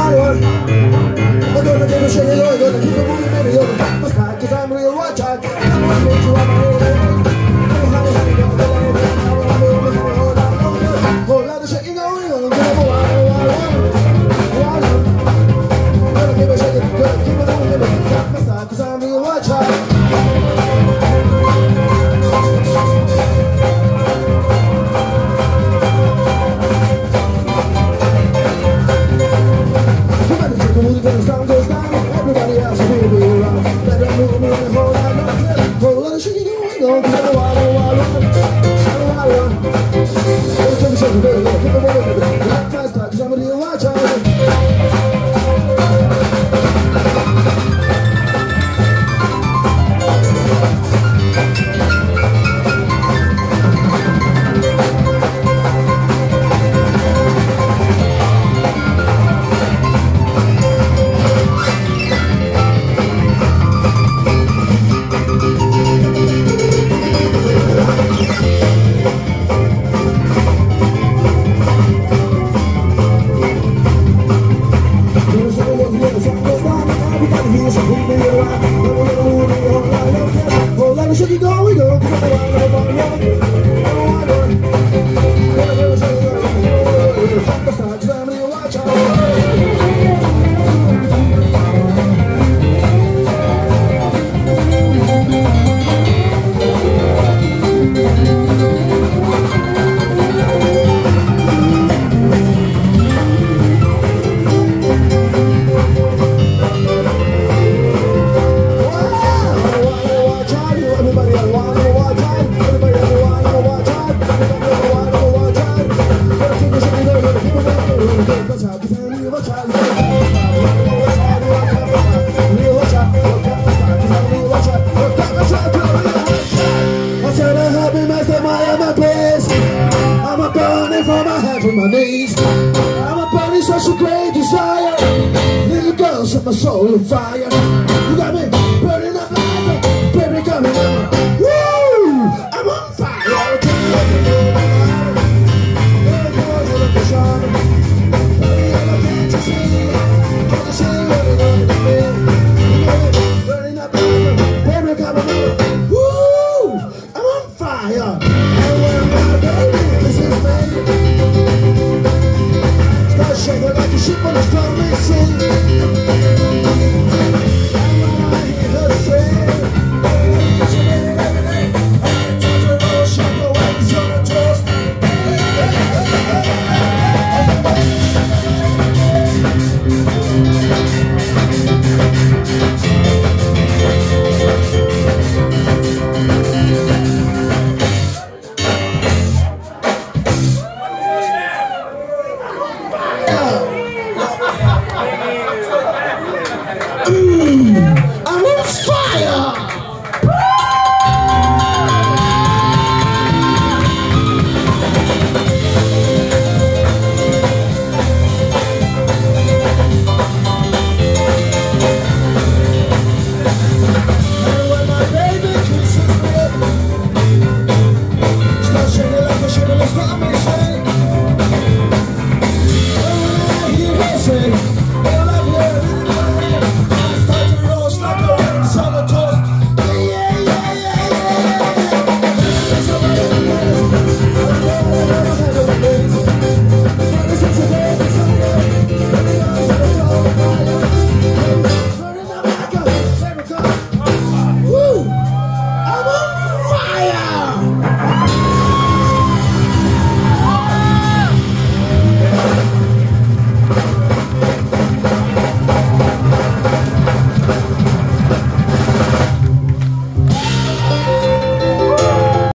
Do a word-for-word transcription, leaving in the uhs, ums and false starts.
wild one. I'm gonna give a shit, you're gonna keep it moving, baby. You're gonna cut my style, cause I'm real watch out. I'm gonna make you on my head. Oh, honey, honey, don't let it in. I wanna move, let me hold on, hold on. Whole lot of shit, you know, you're gonna give a wild, wild one. Wild one. I'm gonna give a shit, you're gonna keep it moving, baby. Cut my style, cause I'm real watch out. When the sun goes down, everybody else will be around. Let them move me and hold on, don't tell them. Whole lot of shit you going on, cause I'm a wild, wild, wild, wild, wild. Every time you shake the bed, keep it moving, baby. Black fast talk, cause I'm a real watch out. My soul on fire. You got me.